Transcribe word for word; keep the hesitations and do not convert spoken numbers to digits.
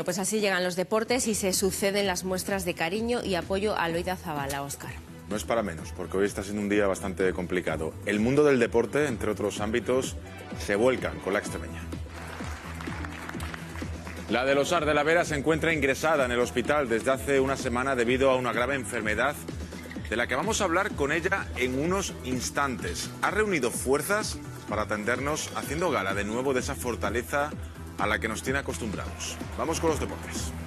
Bueno, pues así llegan los deportes y se suceden las muestras de cariño y apoyo a Loida Zabala, Óscar. No es para menos, porque hoy está siendo un día bastante complicado. El mundo del deporte, entre otros ámbitos, se vuelcan con la extremeña. La del Osar de la Vera se encuentra ingresada en el hospital desde hace una semana debido a una grave enfermedad de la que vamos a hablar con ella en unos instantes. Ha reunido fuerzas para atendernos, haciendo gala de nuevo de esa fortaleza a la que nos tiene acostumbrados. Vamos con los deportes.